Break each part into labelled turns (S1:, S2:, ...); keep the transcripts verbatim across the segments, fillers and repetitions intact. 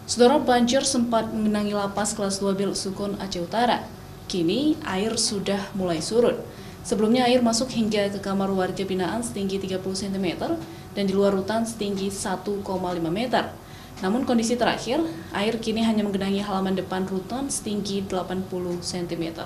S1: Saudara, banjir sempat mengenangi lapas kelas dua B Sukun Aceh Utara. Kini air sudah mulai surut. Sebelumnya air masuk hingga ke kamar warga binaan setinggi tiga puluh sentimeter dan di luar rutan setinggi satu koma lima meter. Namun kondisi terakhir, air kini hanya menggenangi halaman depan rutan setinggi delapan puluh sentimeter.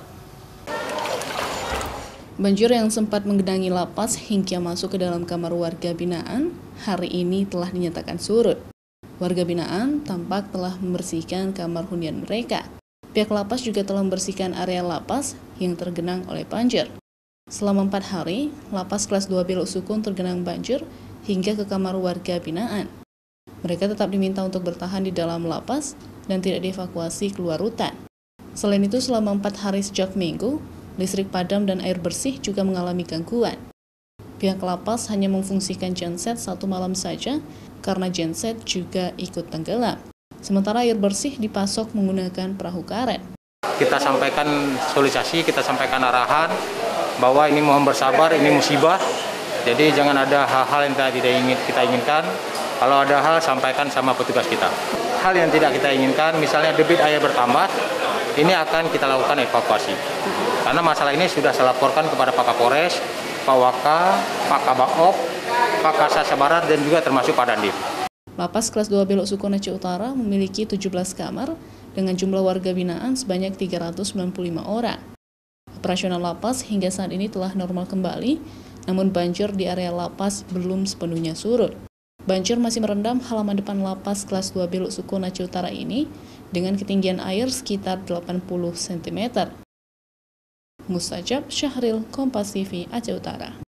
S1: Banjir yang sempat menggenangi lapas hingga masuk ke dalam kamar warga binaan, hari ini telah dinyatakan surut. Warga binaan tampak telah membersihkan kamar hunian mereka. Pihak lapas juga telah membersihkan area lapas yang tergenang oleh banjir. Selama empat hari, lapas kelas dua B Sukun tergenang banjir hingga ke kamar warga binaan. Mereka tetap diminta untuk bertahan di dalam lapas dan tidak dievakuasi keluar rutan. Selain itu, selama empat hari sejak Minggu, listrik padam dan air bersih juga mengalami gangguan. Pihak lapas hanya memfungsikan genset satu malam saja karena genset juga ikut tenggelam. Sementara air bersih dipasok menggunakan perahu karet.
S2: Kita sampaikan sosialisasi, kita sampaikan arahan bahwa ini mohon bersabar, ini musibah. Jadi jangan ada hal-hal yang tidak ingin kita inginkan. Kalau ada hal, sampaikan sama petugas kita. Hal yang tidak kita inginkan, misalnya debit air bertambah, ini akan kita lakukan evakuasi. Karena masalah ini sudah saya laporkan kepada Pak Kapolres, Pak Waka, Pak Kabak-op, Pak Kasasa Barat, dan juga termasuk Pak Dandim.
S1: Lapas kelas dua B Sukun Aceh Utara memiliki tujuh belas kamar dengan jumlah warga binaan sebanyak tiga ratus sembilan puluh lima orang. Operasional lapas hingga saat ini telah normal kembali, namun banjir di area lapas belum sepenuhnya surut. Banjir masih merendam halaman depan lapas kelas dua B Sukun Aceh Utara ini dengan ketinggian air sekitar delapan puluh sentimeter. Mustajab Syahril, Kompas T V, Aceh Utara.